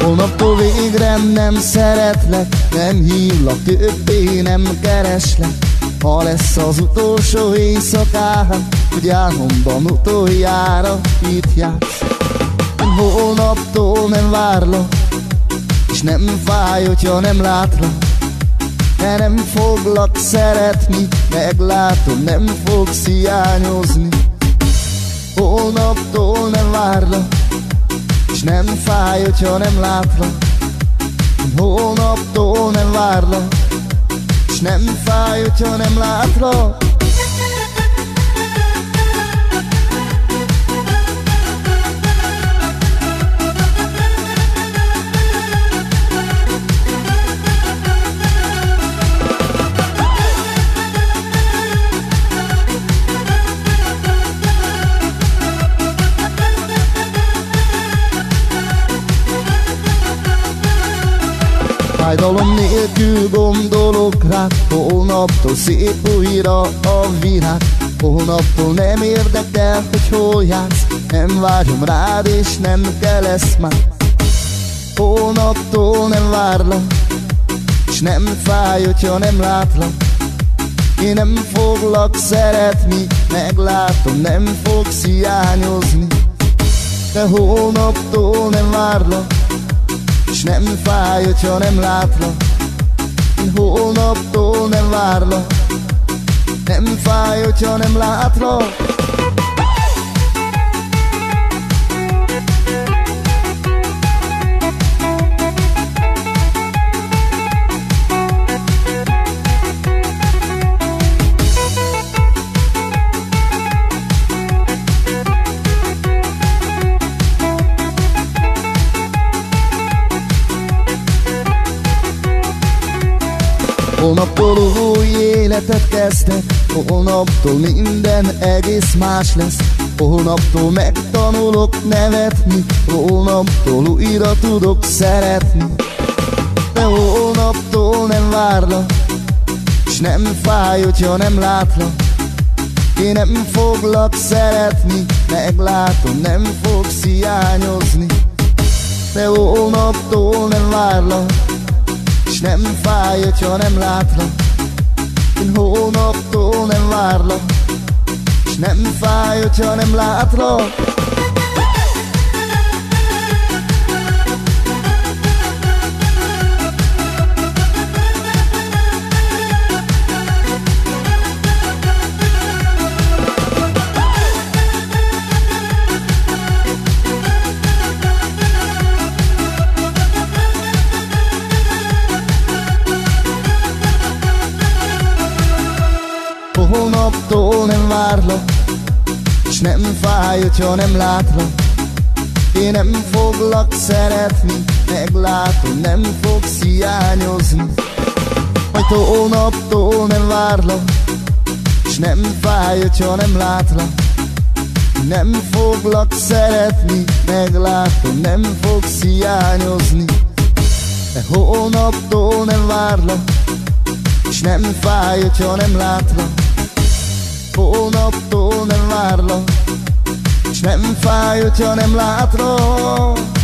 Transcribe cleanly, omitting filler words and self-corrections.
Holnaptól végre nem szeretlek, nem hívlak többé, nem kereslek. Ha lesz az utolsó éjszakám, hogy álmomban utoljára itt jársz. Holnaptól nem várlak, és nem fáj, hogyha nem látlak. De nem foglak szeretni, meglátom, nem fogsz hiányozni. Holnaptól nem várlak, és nem fáj, hogyha nem látlak. Holnaptól nem várlak, és nem fáj, hogyha nem látlak. Fájdalom nélkül gondolok rád, holnaptól szép újra a virág. Holnaptól nem érdekel, hogy hol jársz, nem vágyom rád és nem kell lesz már. Holnaptól nem várlak, és nem fáj, hogyha nem látlak. Én nem foglak szeretni, meglátom, nem fogsz hiányozni. De holnaptól nem várlak, és nem fáj, hogyha nem látlak. Én holnaptól nem várlak, nem fáj, hogyha nem látlak. Holnaptól új életet kezdek, holnaptól minden egész más lesz. Holnaptól megtanulok nevetni, holnaptól újra tudok szeretni. De holnaptól nem várlak, és nem fáj, hogyha nem látlak. Én nem foglak szeretni, meglátom, nem fogsz hiányozni. De holnaptól nem várlak, és nem fáj, hogyha nem látlak. Én holnaptól nem várlak, és nem fáj, hogyha nem látlak. Holnaptól nem várlak, és nem fáj, hogyha nem látlak. Én nem foglak szeretni, meglátom, nem fogsz hiányozni. Majd holnaptól nem várlak, és nem fáj, hogyha nem látlak. Nem foglak szeretni, meglátom, nem fogsz hiányozni. De holnaptól nem várlak, és nem fáj, hogyha nem látlak. Holnaptól nem várlak, és nem fáj, hogyha nem látlak.